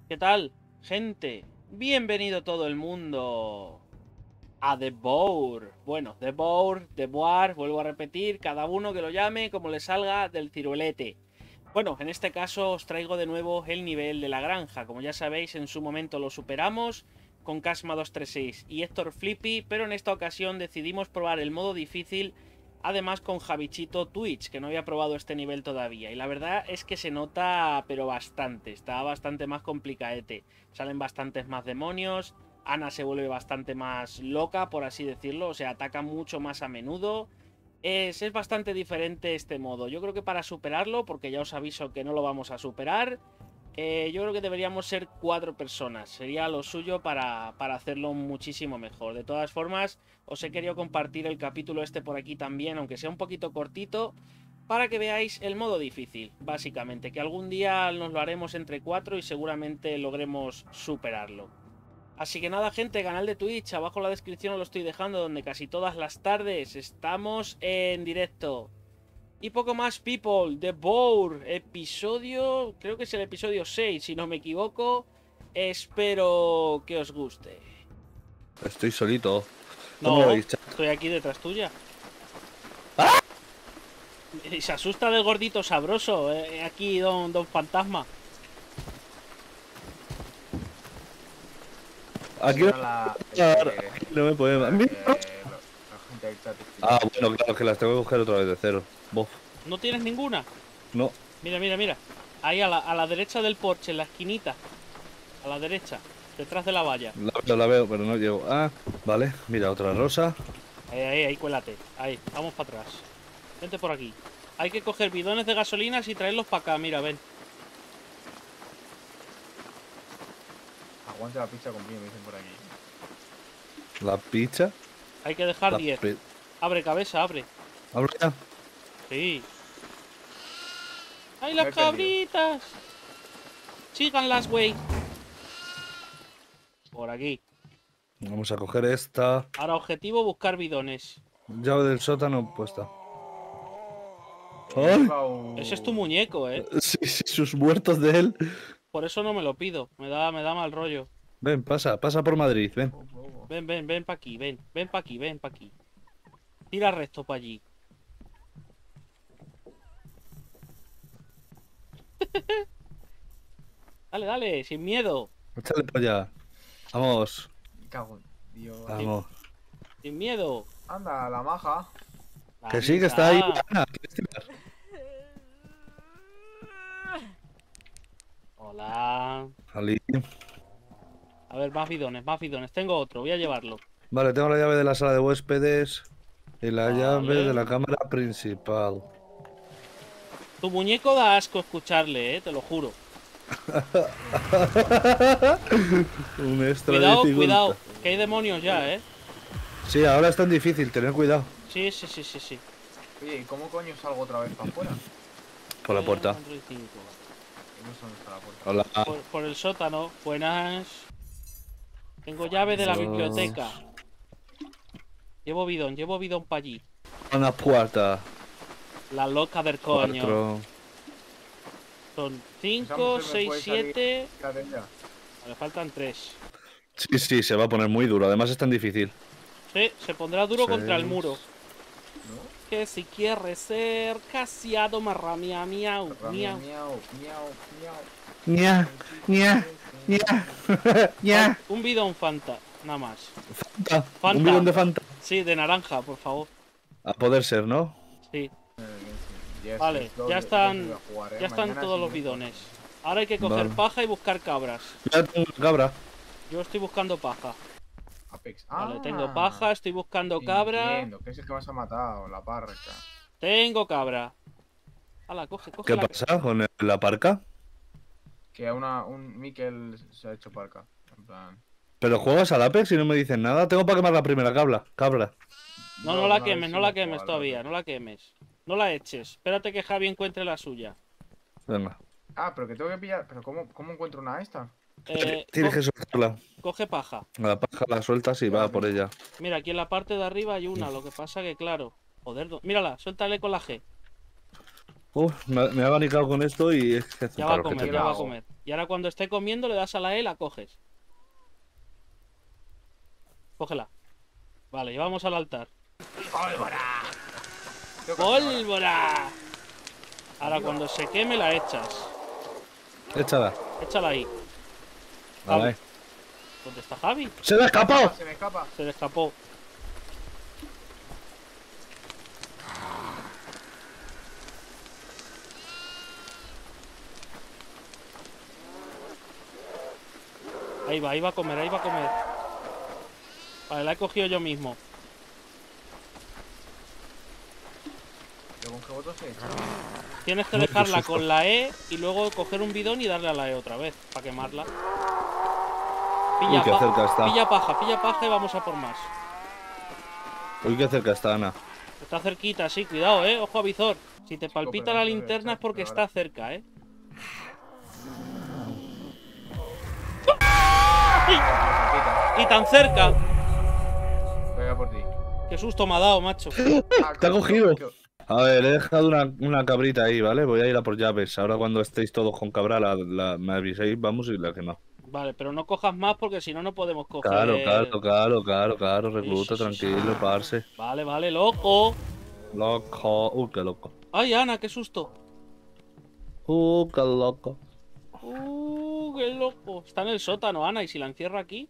¿Qué tal, gente? Bienvenido todo el mundo a The Bour. Bueno, The Bour, The Boar, vuelvo a repetir, cada uno que lo llame como le salga del ciruelete. Bueno, en este caso os traigo de nuevo el nivel de la granja. Como ya sabéis, en su momento lo superamos con Casma236 y Héctor Flippy, pero en esta ocasión decidimos probar el modo difícil, además con Javichito Twitch, que no había probado este nivel todavía. Y la verdad es que se nota, pero bastante, está bastante más complicadete. Salen bastantes más demonios, Ana se vuelve bastante más loca, por así decirlo, o sea, ataca mucho más a menudo. Es bastante diferente este modo. Yo creo que para superarlo, porque ya os aviso que no lo vamos a superar, yo creo que deberíamos ser 4 personas. Sería lo suyo para hacerlo muchísimo mejor. De todas formas, os he querido compartir el capítulo este por aquí también, aunque sea un poquito cortito, para que veáis el modo difícil, básicamente. Que algún día nos lo haremos entre 4 y seguramente logremos superarlo. Así que nada, gente, canal de Twitch, abajo en la descripción os lo estoy dejando, donde casi todas las tardes estamos en directo. Y poco más, people. The Bour, episodio, creo que es el episodio 6, si no me equivoco. Espero que os guste. Estoy solito. ¿Cómo lo No, veis, chat? estoy aquí detrás tuya. Y se asusta del gordito sabroso, aquí don Fantasma. Aquí Eso no, era la. aquí no me puede más. Mira. La gente del chat. Ah, bueno, claro, que las tengo que coger otra vez de cero. Bof. ¿No tienes ninguna? No, Mira, mira, mira. Ahí a la derecha del porche, en la esquinita. A la derecha, detrás de la valla. la veo, pero no llego. Ah, vale. Mira, otra rosa. Ahí, cuélate. Ahí, vamos para atrás. Vente por aquí. Hay que coger bidones de gasolinas y traerlos para acá, mira, ven. Aguante la pizza con piña, me dicen por aquí. La pizza. Hay que dejar La 10. pi- Abre cabeza, abre. ¿Abro ya? Sí. ¡Ay, Me las he perdido. cabritas! Síganlas, güey. Por aquí. Vamos a coger esta. Ahora, objetivo, buscar bidones. Llave del sótano puesta. He ¡Ay! llevado- Ese es tu muñeco, Sí, sí, sus muertos de él. Por eso no me lo pido. Me da mal rollo. Ven, pasa por Madrid, ven. Ven pa' aquí, ven pa' aquí, ven pa' aquí. Tira recto pa' allí. Dale, dale, sin miedo. Échale para allá. Vamos, Me cago en Dios. vamos. Sin miedo. Anda, la maja. Que sí, que está ahí. Anita. Ana, ¿quieres tirar? Hola. Ali. A ver, más bidones, más bidones. Tengo otro, voy a llevarlo. Vale, tengo la llave de la sala de huéspedes y la Vale. llave de la cámara principal. Tu muñeco da asco escucharle, te lo juro. Un extra Cuidado, dificultad. cuidado, que hay demonios ya, Sí, ahora es tan difícil, tener cuidado. Sí, sí, sí, sí, sí. Oye, ¿y cómo coño salgo otra vez para afuera? Por la puerta. Android 5. No sé dónde está la puerta. Hola. Por el sótano, buenas. Tengo llave de la Dos. biblioteca. Llevo bidón para allí. Una puerta. La loca del coño. 4. Son 5, Pensamos que me 6, puede salir 7. cadena. Me faltan 3. Sí, sí, se va a poner muy duro. Además es tan difícil. Sí, se pondrá duro contra el Seis. muro. ¿No? Que si quiere ser casiado marramia miau, Miau, miau. miau, miau, miau. Ña, ña, ña. Ña. Un bidón Fanta, nada más. Fanta. Fanta. Un bidón de Fanta. Sí, de naranja, por favor. A poder ser, ¿no? Sí, Yes, vale, es lo ya que- están, lo que voy a jugar, ya están Mañana todos sí, los bidones. Ahora hay que coger Vale. paja y buscar cabras. Ya tengo una cabra. Yo estoy buscando paja. Apex. Vale, tengo paja, estoy buscando cabra. Entiendo, que es el que más ha matado, la parca. Tengo cabra. Hala, coge ¿Qué la... pasa con la parca? Que a un Mikel se ha hecho parca. En plan. ¿Pero juegas al Apex y no me dicen nada? Tengo para quemar la primera cabra. No la una quemes, vez no sí la hemos quemes jugado, todavía, no la quemes. No la eches. Espérate que Javi encuentre la suya. Venga. Ah, pero que tengo que pillar. ¿Pero cómo encuentro una esta? Tienes que soltarla. Coge paja. A la paja la sueltas y va por ella. Mira, aquí en la parte de arriba hay una. Lo que pasa que, claro. Joder, mírala, suéltale con la G. Me ha abanicado con esto y es que hace Ya va a calor que comer, te ya va a cagas. comer. Y ahora cuando esté comiendo le das a la E, la coges. Cógela. Vale, llevamos al altar. ¡Pólvora! Tengo que hacer ahora. ¡Pólvora! Ahora cuando se queme la echas. Échala. Échala ahí. Vale. ¿Dónde está Javi? ¡Se me ha escapado! Se me escapa. Se le escapó. Ahí va a comer, ahí va a comer. Vale, la he cogido yo mismo. ¿Pero con qué botón se echa? Tienes que Uy, qué dejarla susto. con la E y luego coger un bidón y darle a la E otra vez, para quemarla. Uy, qué cerca está. Pilla paja y vamos a por más. Uy, qué cerca está Ana. Está cerquita, sí, cuidado, ojo a visor. Si te palpita pero la no puedo linterna es echar, porque pero está ahora. cerca, Patita. Y tan cerca. Voy a por ti. Qué susto me ha dado, macho. Te ha cogido. A ver, he dejado una cabrita ahí, ¿vale? Voy a ir a por llaves. Ahora cuando estéis todos con cabra, me aviséis, vamos y la quemamos. Vale, pero no cojas más porque si no, no podemos Claro, coger. claro, recluta, Sí, sí, sí. tranquilo, parce. Vale, loco. Loco, qué loco. Ay, Ana, qué susto. Qué loco. Qué loco. Está en el sótano, Ana, y si la encierro aquí,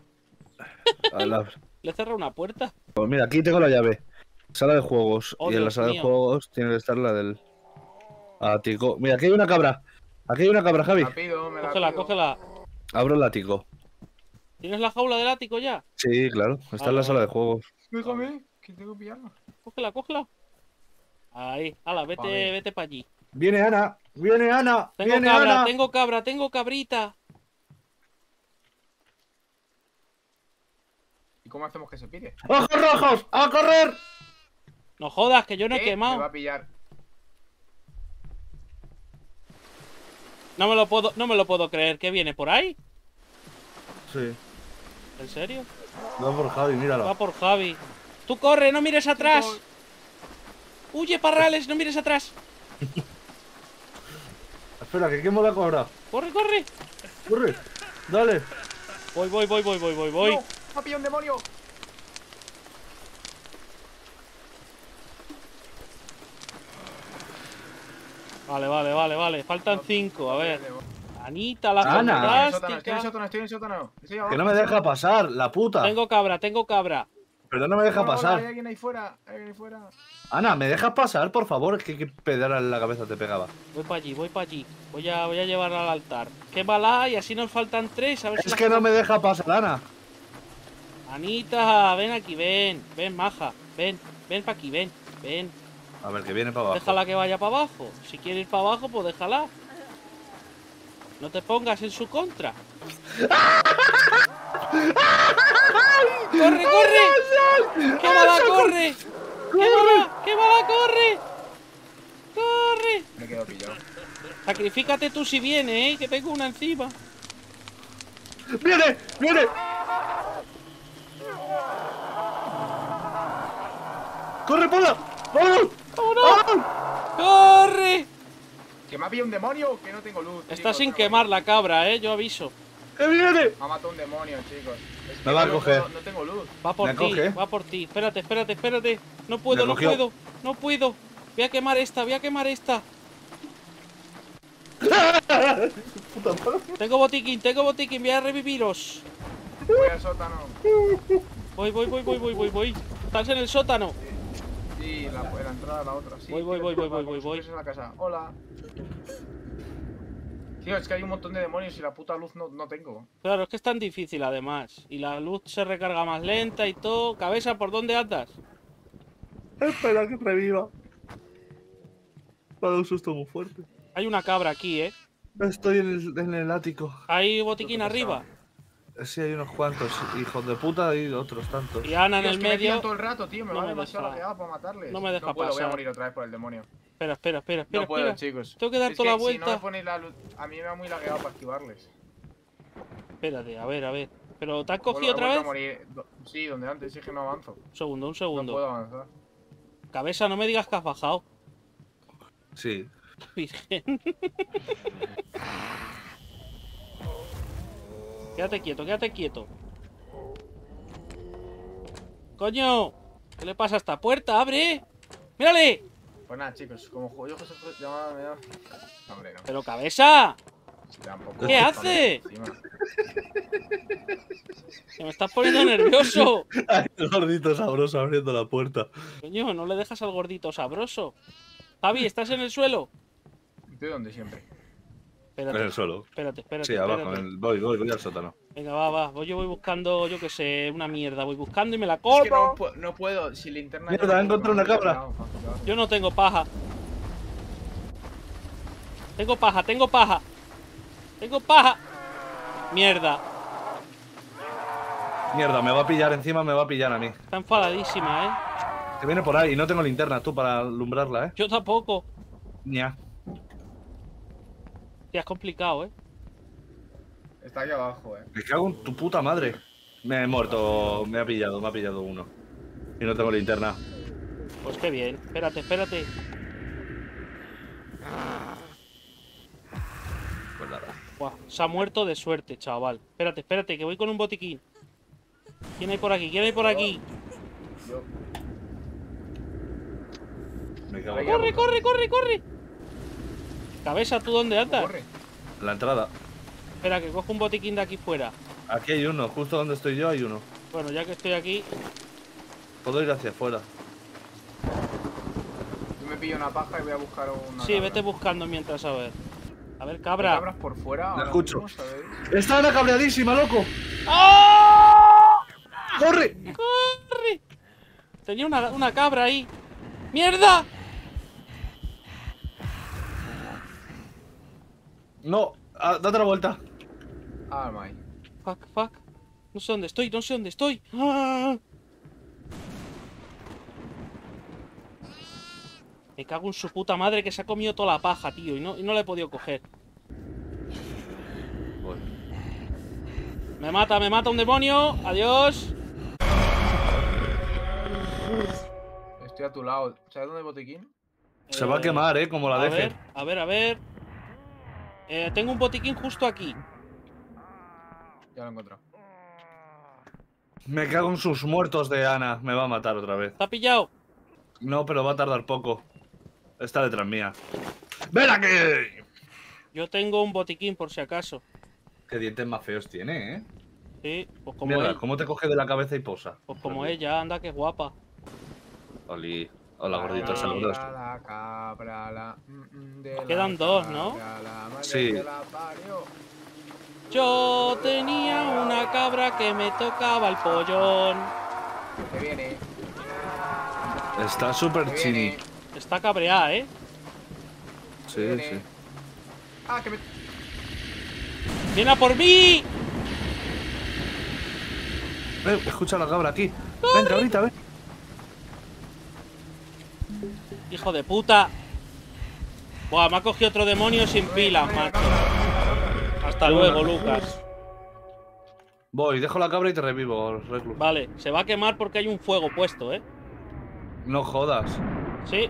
le cierra una puerta. Pues mira, aquí tengo la llave. Sala de juegos. Oh, y en la Dios sala de mío. juegos tiene que estar la del ático. Mira, aquí hay una cabra. Aquí hay una cabra, Javi. La pido, me la Cógela, pido. cógela. Abro el ático. ¿Tienes la jaula del ático ya? Sí, claro. Está Vale, en la sala vale. de juegos. Déjame, que tengo que pillarla. Cógela. Ahí, ala, Vale. vete para allí. Viene Ana. Viene Ana. Tengo cabra, tengo cabrita. ¿Y cómo hacemos que se pide? ¡Ojos rojos! ¡A correr! No jodas, que yo no he ¿Qué? Me va quemado. a pillar. No me lo puedo creer. ¿Qué viene por ahí? Sí. ¿En serio? Va por Javi, Va míralo. por Javi. Tú corre, no mires atrás. Chicos. Huye, Parrales, no mires atrás. Espera, que quemo la cabra. Corre. Corre. Dale. Voy. ¡No! ¡Me ha pillado un demonio! Vale. Faltan 5, a ver. Anita, la Ana. Estoy en el fantástica. sótano. Estoy Que abajo. no me deja pasar, la puta. Tengo cabra. Pero no me deja Hola, Hay pasar. alguien ahí fuera. Ana, ¿me dejas pasar, por favor? Es que qué pedara en la cabeza te pegaba. Voy para allí. Voy a llevarla al altar. Quémala y así nos faltan 3. A ver si Es que no me deja pasar, Ana. Anita, ven aquí, ven, maja, ven para aquí, ven. A ver, que viene para abajo. Déjala que vaya para abajo. Si quiere ir para abajo, pues déjala. No te pongas en su contra. ¡Corre! ¡Quémala, corre! ¡Quémala, corre! ¡Corre! Me he quedado pillado. Sacrifícate tú si viene, que tengo una encima. ¡Viene! ¡Corre, Pola! ¡Vamos! ¡Vámonos! ¡Corre! ¡Que me ha pillado un demonio! Que no tengo luz. Está chicos, sin no quemar la cabra, yo aviso. ¡Que viene! Me ha matado un demonio, chicos. Es que Me va a no coger. No tengo luz. Va por Me ti, coge. va por ti. Espérate. No Me puedo. cogió. Voy a quemar esta. Puta madre. Tengo botiquín, voy a reviviros. Voy al sótano. Voy. Estás en el sótano. Sí, la entrada a la otra. Sí, Voy. subirse a la casa. Hola. Tío, es que hay un montón de demonios y la puta luz no tengo. Claro, es que es tan difícil además. Y la luz se recarga más lenta y todo. Cabeza, ¿por dónde andas? Espera que reviva. Para un susto muy fuerte. Hay una cabra aquí, Estoy en el ático. Hay botiquín arriba. Sí, hay unos cuantos. Hijos de puta y otros tantos. Y Ana en Tío, el es que me pillan medio. todo el rato, tío. Me No va me demasiado deja- lagueado para matarles. no me deja no puedo, voy pasar. a morir otra vez por el demonio. Espera. No puedo, chicos. Tengo que dar Es toda la Si no vuelta. me ponéis la luz, a mí me va muy lagueado para activarles. Espérate, a ver. ¿Pero te has Vuelvo- cogido he otra vuelto vez? a morir. Sí, donde antes, es que no avanzo. Un No segundo. puedo avanzar. Cabeza, no me digas que has bajado. Sí, Virgen. Quédate quieto, quédate quieto. ¡Coño! ¿Qué le pasa a esta puerta? ¡Abre! ¡Mírale! Pues nada, chicos, como juego yo, José, hombre, no. ¡Pero cabeza! Tampoco ¿Qué hace? Que me estás poniendo nervioso. Ay, el gordito sabroso abriendo la puerta. Coño, no le dejas al gordito sabroso. Javi, ¿estás en el suelo? ¿De dónde siempre? Espérate, En el suelo. espérate. Sí, abajo. Espérate. Voy al sótano. Venga, va. Yo voy buscando, yo qué sé, una mierda. Voy buscando y me la Es como. que no puedo, si linterna... Mierda, he encontrado una cabra. Yo no tengo paja. Tengo paja. Tengo paja. Mierda. Mierda, me va a pillar encima, me va a pillar a mí. Está enfadadísima, ¿eh? Que viene por ahí y no tengo linterna tú para alumbrarla, ¿eh? Yo tampoco. Ña. Tía, es complicado, ¿eh? Está aquí abajo, Me cago en tu puta madre. Me he muerto, me ha pillado uno. Y no tengo linterna. Pues qué bien. Espérate. Pues nada. Buah, se ha muerto de suerte, chaval. Espérate, que voy con un botiquín. ¿Quién hay por aquí? Yo. Me cago Ahí, en ¡Corre! Cabeza, ¿tú dónde andas? Corre. la entrada. Espera, que cojo un botiquín de aquí fuera. Aquí hay uno, justo donde estoy yo hay uno. Bueno, ya que estoy aquí... Puedo ir hacia afuera. Yo me pillo una paja y voy a buscar una Sí, cabra. vete buscando mientras, a ver. A ver, ¿Hay cabra. cabras por fuera? ahora escucho. mismo, ¿sabéis? ¡Está Ana cabreadísima, loco! ¡Oh! ¡Corre! ¡Corre! Tenía una cabra ahí. ¡Mierda! No, date la vuelta. Ah, my. Fuck. No sé dónde estoy. ¡Ah! Me cago en su puta madre que se ha comido toda la paja, tío. Y no la he podido coger. Bueno. Me mata un demonio. Adiós. Estoy a tu lado. ¿Sabes dónde hay botiquín? Se va a quemar, como la deje. A ver. Tengo un botiquín justo aquí. Ya lo he encontrado. Me cago en sus muertos de Ana. Me va a matar otra vez. ¿Te ha pillado? No, pero va a tardar poco. Está detrás mía. ¡Ven aquí! Yo tengo un botiquín por si acaso. Qué dientes más feos tiene, ¿eh? Sí, pues como Mierda, ella. ¿cómo te coge de la cabeza y posa? Pues como ella, anda, que guapa. Oli. Hola, gordito Ay, sabroso. La cabra, de la Quedan dos, ¿no? cabra, la madre Sí. que la parió. Yo tenía una cabra que me tocaba el pollón. Que viene. Está súper Que chini. viene. Está cabreada, ¿eh? Sí, viene. sí. Ah, que me... ¡Viene a por mí! Escucha la cabra aquí. Ven, cabrita, ven. ¡Hijo de puta! Buah, me ha cogido otro demonio sin pilas, macho. Hasta luego, Lucas. Voy, dejo la cabra y te revivo, Reclu. Vale, se va a quemar porque hay un fuego puesto, ¿eh? No jodas. Sí.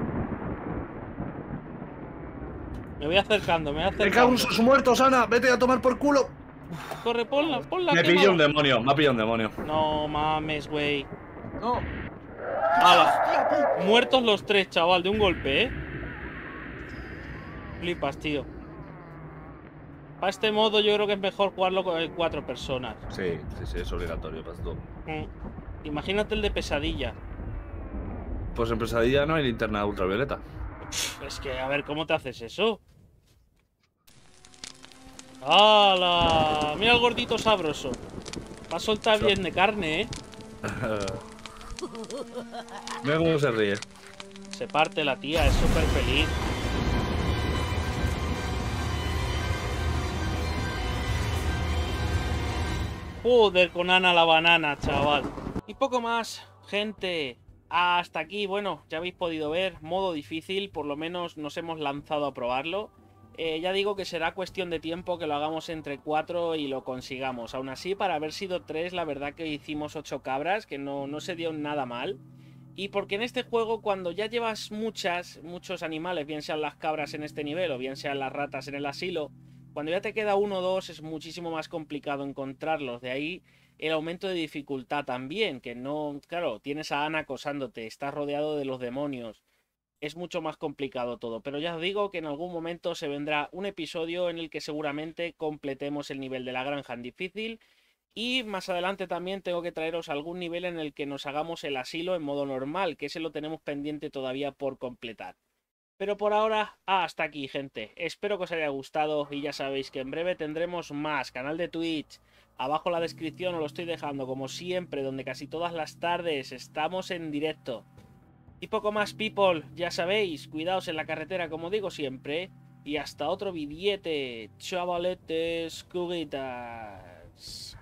Me voy acercando. Me cago en sus muertos, Ana. Vete a tomar por culo. Corre, ponla. Me pilló un demonio, me ha pillado un demonio. No mames, güey. No. ¡Hala! Muertos los tres, chaval, de un golpe, ¿eh? Flipas, tío. Para este modo yo creo que es mejor jugarlo con 4 personas. Sí, es obligatorio, pastor. Imagínate el de pesadilla. Pues en pesadilla no hay linterna ultravioleta. Es que, a ver, ¿cómo te haces eso? ¡Hala! Mira el gordito sabroso. Va a soltar bien de carne, ¿eh? Mira cómo se ríe. Se parte la tía, es súper feliz. Joder, con Ana la banana, chaval. Y poco más, gente. Hasta aquí, bueno, ya habéis podido ver, modo difícil, por lo menos nos hemos lanzado a probarlo. Ya digo que será cuestión de tiempo que lo hagamos entre 4 y lo consigamos. Aún así, para haber sido 3, la verdad que hicimos 8 cabras, que no se dio nada mal. Y porque en este juego, cuando ya llevas muchos animales, bien sean las cabras en este nivel o bien sean las ratas en el asilo, cuando ya te queda uno o dos es muchísimo más complicado encontrarlos. De ahí el aumento de dificultad también, que no, claro, tienes a Ana acosándote, estás rodeado de los demonios. Es mucho más complicado todo, pero ya os digo que en algún momento se vendrá un episodio en el que seguramente completemos el nivel de la granja en difícil. Y más adelante también tengo que traeros algún nivel en el que nos hagamos el asilo en modo normal, que ese lo tenemos pendiente todavía por completar. Pero por ahora, hasta aquí, gente. Espero que os haya gustado y ya sabéis que en breve tendremos más canal de Twitch. Abajo en la descripción os lo estoy dejando, como siempre, donde casi todas las tardes estamos en directo. Y poco más, people, ya sabéis, cuidaos en la carretera, como digo siempre. Y hasta otro billete, chavaletes, curitas.